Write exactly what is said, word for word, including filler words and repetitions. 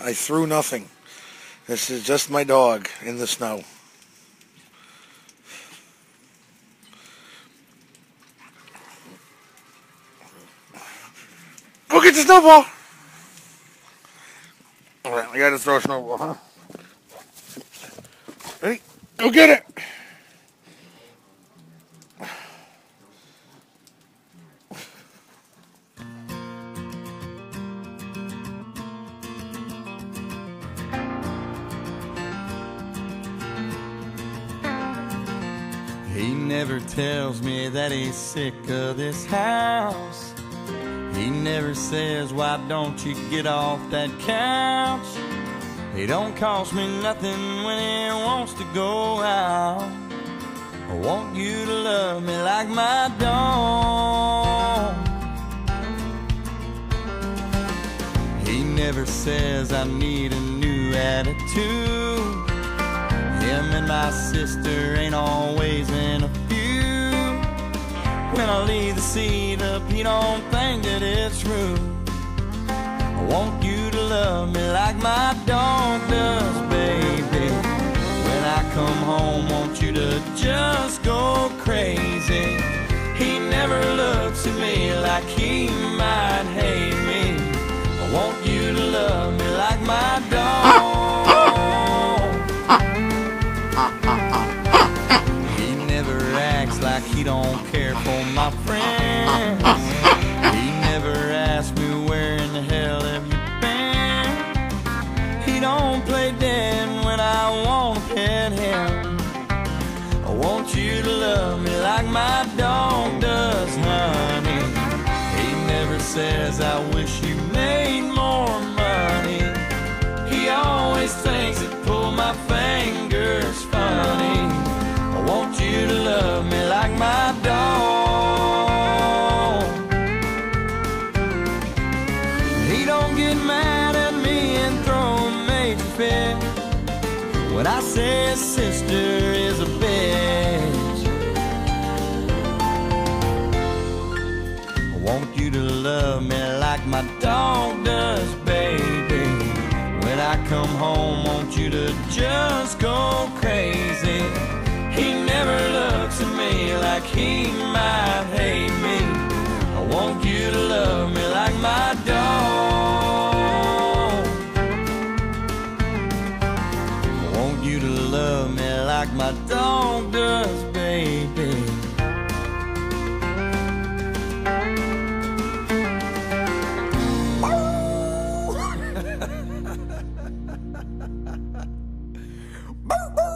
I threw nothing. This is just my dog in the snow. Go get the snowball! Alright, I gotta throw a snowball, huh? Ready? Go get it! He never tells me that he's sick of this house. He never says, why don't you get off that couch? He don't cost me nothing when he wants to go out. I want you to love me like my dog. He never says I need a new attitude. Him and my sister ain't always in a feud. When I leave the seat up, he don't think that it's rude. I want you to love me like my dog does, baby. When I come home, want you to just go crazy. He never looks at me like he might hate me. I want you to love me like my dog. He never acts like he don't care for my friends. He never asks me where in the hell have you been. He don't play dead when I want to pet him. I want you to love me like my dog does, honey. He never says I wish you made more money. He always thinks it pull my fingers funny. I want you to love me like my dog. He don't get mad at me and throw a major fit when I say his sister is a bitch. I want you to love me like my dog does, baby. When I come home, want you to just go crazy. He never looks at me like he might hate me. I want you to love me like my dog. I want you to love me like my dog does, baby. Boo!